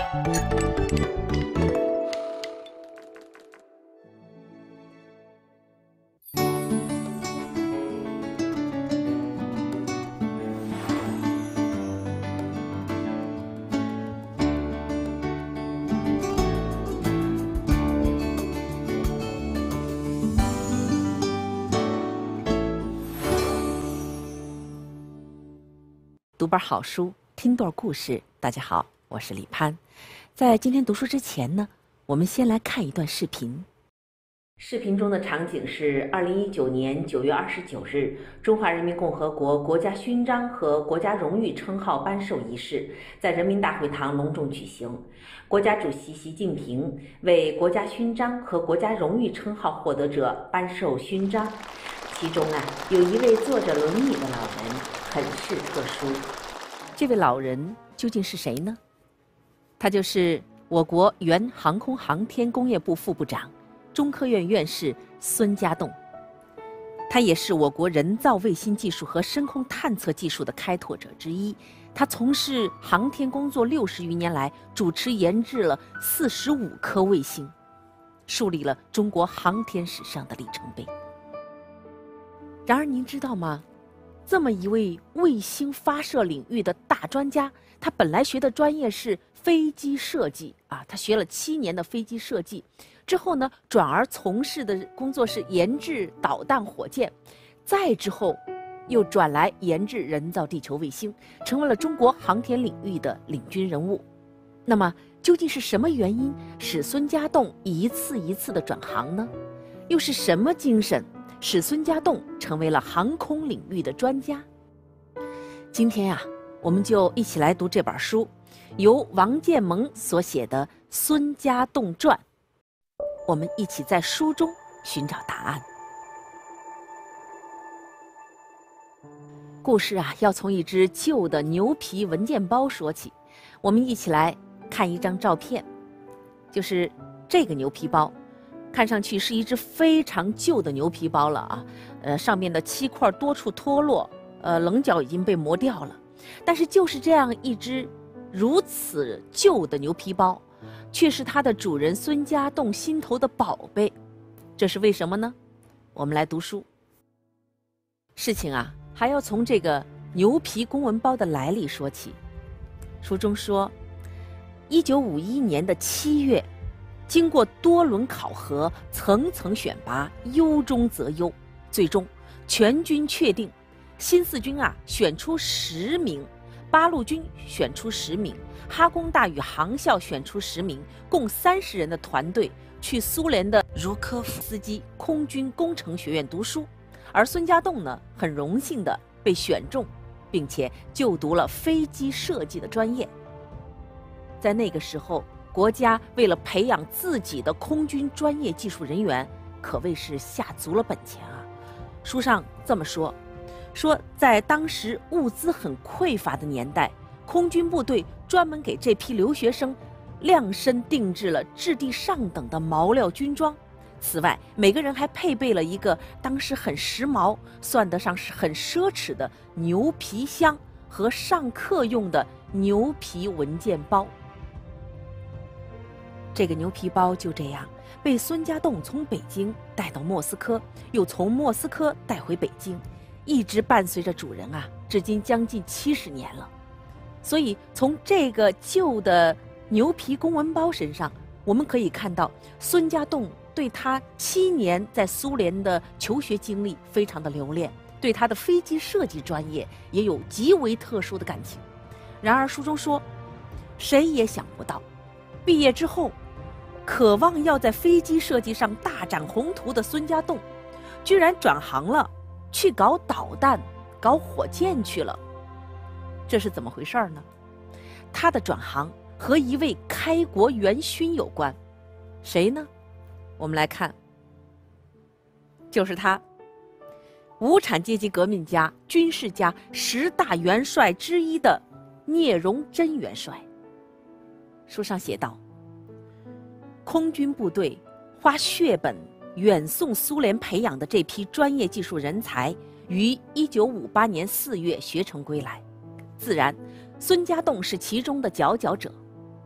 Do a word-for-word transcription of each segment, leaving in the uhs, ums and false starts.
读本好书，听段故事。大家好，我是李攀。在今天读书之前呢，我们先来看一段视频。视频中的场景是二零一九年九月二十九日，中华人民共和国国家勋章和国家荣誉称号颁授仪式在人民大会堂隆重举行。国家主席习近平为国家勋章和国家荣誉称号获得者颁授勋章，其中啊，有一位坐着轮椅的老人，很是特殊。这位老人究竟是谁呢？他就是我国原航空航天工业部副部长、中科院院士孙家栋。他也是我国人造卫星技术和深空探测技术的开拓者之一。他从事航天工作六十余年来，主持研制了四十五颗卫星，树立了中国航天史上的里程碑。然而您知道吗？这么一位卫星发射领域的大专家，他本来学的专业是飞机设计啊，他学了七年的飞机设计，之后呢，转而从事的工作是研制导弹火箭，再之后又转来研制人造地球卫星，成为了中国航天领域的领军人物。那么，究竟是什么原因使孙家栋一次一次的转行呢？又是什么精神使孙家栋成为了航空领域的专家？今天呀、啊，我们就一起来读这本书，由王建萌所写的《孙家栋传》，我们一起在书中寻找答案。故事啊，要从一只旧的牛皮文件包说起。我们一起来看一张照片，就是这个牛皮包。看上去是一只非常旧的牛皮包了啊，呃，上面的漆块多处脱落，呃，棱角已经被磨掉了。但是就是这样一只如此旧的牛皮包，却是它的主人孙家栋心头的宝贝。这是为什么呢？我们来读书。事情啊，还要从这个牛皮公文包的来历说起。书中说，一九五一年的七月。经过多轮考核，层层选拔，优中择优，最终全军确定，新四军啊选出十名，八路军选出十名，哈工大与航校选出十名，共三十人的团队去苏联的茹科夫斯基空军工程学院读书，而孙家栋呢，很荣幸的被选中，并且就读了飞机设计的专业。在那个时候，国家为了培养自己的空军专业技术人员，可谓是下足了本钱啊。书上这么说，说在当时物资很匮乏的年代，空军部队专门给这批留学生量身定制了质地上等的毛料军装。此外，每个人还配备了一个当时很时髦、算得上是很奢侈的牛皮箱和上课用的牛皮文件包。这个牛皮包就这样被孙家栋从北京带到莫斯科，又从莫斯科带回北京，一直伴随着主人啊，至今将近七十年了。所以从这个旧的牛皮公文包身上，我们可以看到孙家栋对他七年在苏联的求学经历非常的留恋，对他的飞机设计专业也有极为特殊的感情。然而书中说，谁也想不到，毕业之后渴望要在飞机设计上大展宏图的孙家栋，居然转行了，去搞导弹、搞火箭去了。这是怎么回事呢？他的转行和一位开国元勋有关，谁呢？我们来看，就是他，无产阶级革命家、军事家、十大元帅之一的聂荣臻元帅。书上写道，空军部队花血本远送苏联培养的这批专业技术人才，于一九五八年四月学成归来。自然，孙家栋是其中的佼佼者，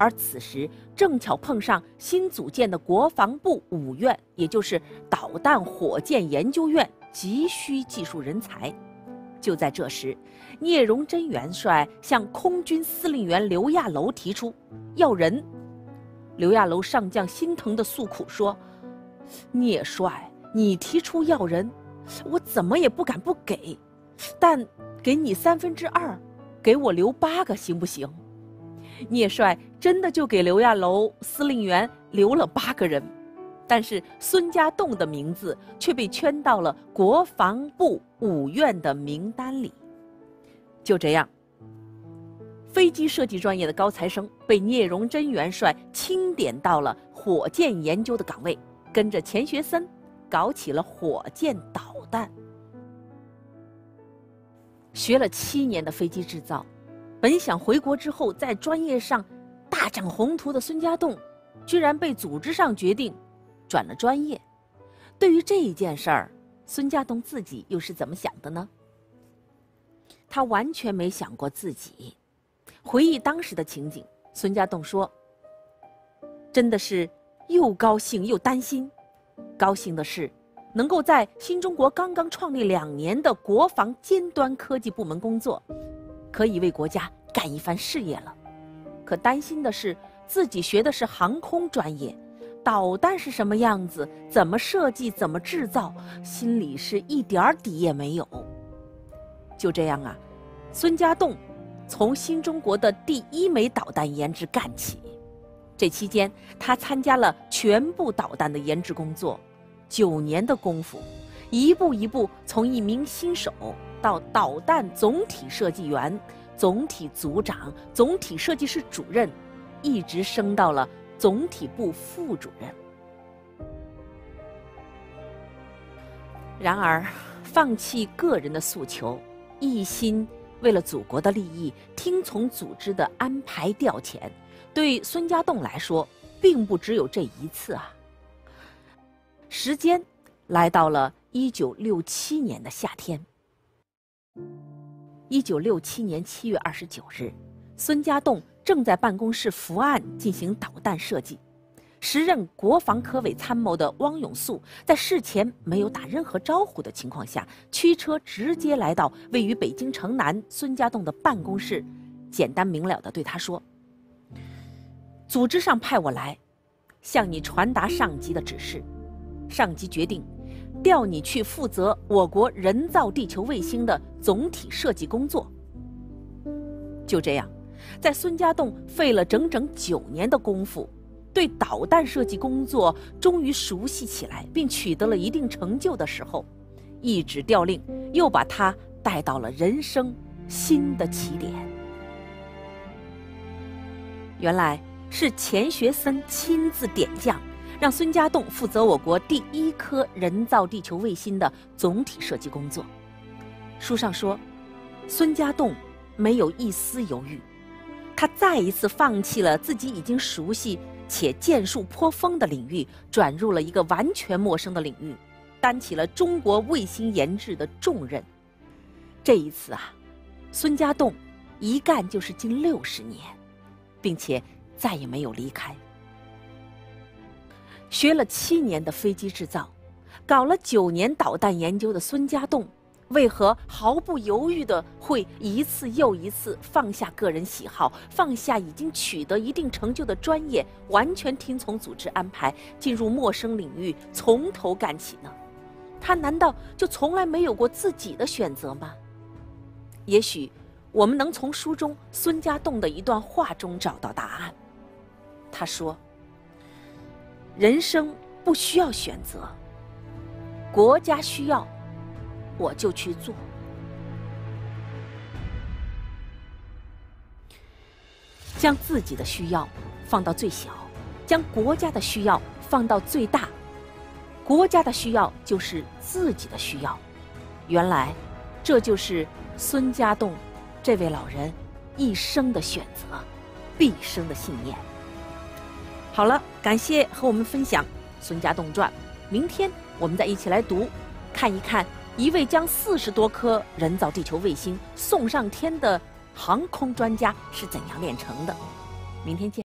而此时正巧碰上新组建的国防部五院，也就是导弹火箭研究院，急需技术人才。就在这时，聂荣臻元帅向空军司令员刘亚楼提出要人。刘亚楼上将心疼地诉苦说：“聂帅，你提出要人，我怎么也不敢不给，但给你三分之二，给我留八个行不行？”聂帅真的就给刘亚楼司令员留了八个人，但是孙家栋的名字却被圈到了国防部五院的名单里。就这样，飞机设计专业的高材生被聂荣臻元帅钦点到了火箭研究的岗位，跟着钱学森搞起了火箭导弹。学了七年的飞机制造，本想回国之后在专业上大展宏图的孙家栋，居然被组织上决定转了专业。对于这一件事儿，孙家栋自己又是怎么想的呢？他完全没想过自己。回忆当时的情景，孙家栋说：“真的是又高兴又担心。高兴的是，能够在新中国刚刚创立两年的国防尖端科技部门工作，可以为国家干一番事业了。可担心的是，自己学的是航空专业，导弹是什么样子，怎么设计，怎么制造，心里是一点底也没有。”就这样啊，孙家栋从新中国的第一枚导弹研制干起。这期间，他参加了全部导弹的研制工作，九年的功夫，一步一步从一名新手到导弹总体设计员、总体组长、总体设计室主任，一直升到了总体部副主任。然而，放弃个人的诉求，一心为了祖国的利益，听从组织的安排调遣，对孙家栋来说，并不只有这一次啊。时间来到了一九六七年的夏天。一九六七年七月二十九日，孙家栋正在办公室伏案进行导弹设计。时任国防科委参谋的汪永素，在事前没有打任何招呼的情况下，驱车直接来到位于北京城南孙家栋的办公室，简单明了地对他说：“组织上派我来，向你传达上级的指示。上级决定调你去负责我国人造地球卫星的总体设计工作。”就这样，在孙家栋费了整整九年的功夫，对导弹设计工作终于熟悉起来，并取得了一定成就的时候，一纸调令又把他带到了人生新的起点。原来是钱学森亲自点将，让孙家栋负责我国第一颗人造地球卫星的总体设计工作。书上说，孙家栋没有一丝犹豫，他再一次放弃了自己已经熟悉且建树颇丰的领域，转入了一个完全陌生的领域，担起了中国卫星研制的重任。这一次啊，孙家栋一干就是近六十年，并且再也没有离开。学了七年的飞机制造，搞了九年导弹研究的孙家栋，为何毫不犹豫地会一次又一次放下个人喜好，放下已经取得一定成就的专业，完全听从组织安排，进入陌生领域，从头干起呢？他难道就从来没有过自己的选择吗？也许我们能从书中孙家栋的一段话中找到答案。他说：“人生不需要选择，国家需要，我就去做。”将自己的需要放到最小，将国家的需要放到最大。国家的需要就是自己的需要。原来，这就是孙家栋这位老人一生的选择，毕生的信念。好了，感谢和我们分享《孙家栋传》，明天我们再一起来读，看一看一位将四十多颗人造地球卫星送上天的航空专家是怎样炼成的。明天见。